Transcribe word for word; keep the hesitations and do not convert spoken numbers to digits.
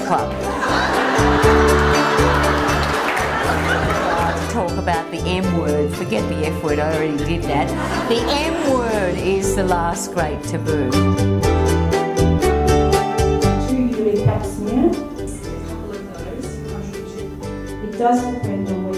club. Talk about the M word. Forget the F word, I already did that. The M word is the last great taboo. Two uric pap smear. A couple of those contribute. It does depend on